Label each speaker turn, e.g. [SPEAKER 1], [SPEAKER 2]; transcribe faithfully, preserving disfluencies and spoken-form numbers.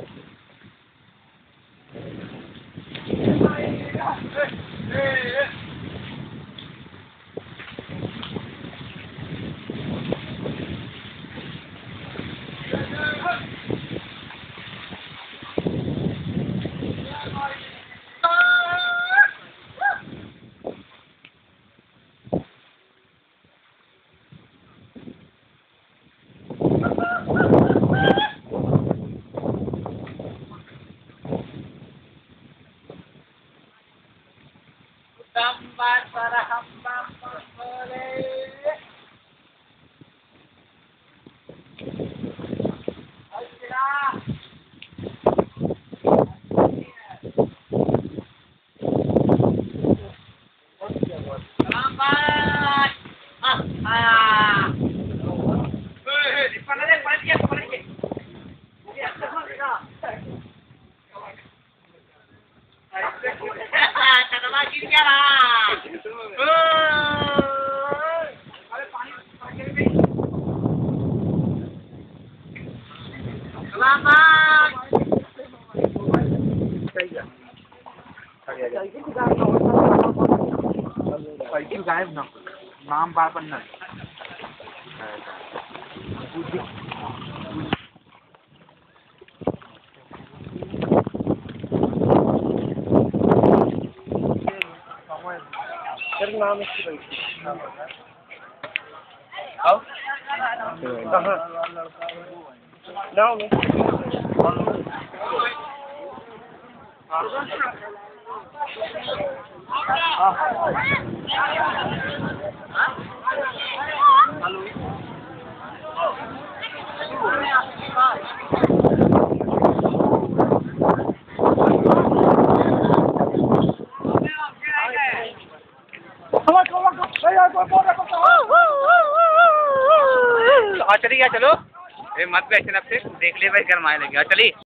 [SPEAKER 1] Gambar para hamba pembeli. Ayo lambat. Ah, ah. Eh, di mana deh? Mana dia? Mana dia? Dia semua dah. Tanda lagi dia lah. Ayo panik pakai ini. Selamat.
[SPEAKER 2] पैसे गायब ना नाम बार पर ना नाम इसकी आओ कहाँ नाम में
[SPEAKER 1] चलिए चलो, मत पे ऐसे देख ले भाई, गरमाए लगे चलिए।